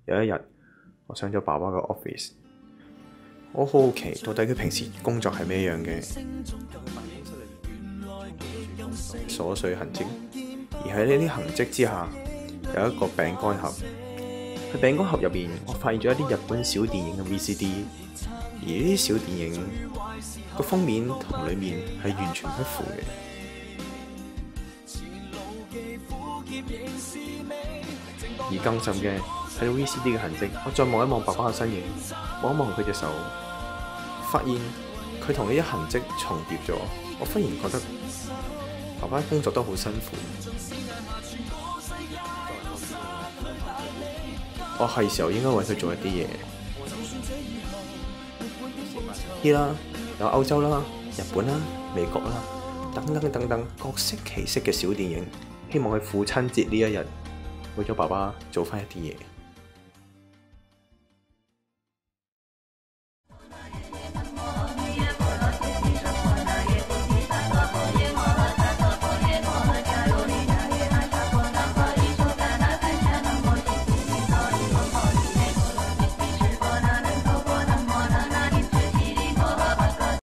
有一日，我上咗爸爸嘅 office， 我好奇到底佢平時工作係咩樣嘅，瑣碎痕跡。而喺呢啲痕跡之下，有一個餅乾盒。喺餅乾盒入邊，我發現咗一啲日本小電影嘅 VCD， 而呢啲小電影個封面同裏面係完全不符嘅。而更甚嘅係 VCD 嘅痕跡，我再望一望爸爸嘅身影，望一望佢隻手，發現佢同呢啲痕跡重疊咗。我忽然覺得爸爸工作都好辛苦。我係時候應該為佢做一啲嘢。呢啦，有歐洲啦、日本啦、美國啦，等等等等各式其式嘅小電影，希望喺父親節呢一日，為咗爸爸做返一啲嘢。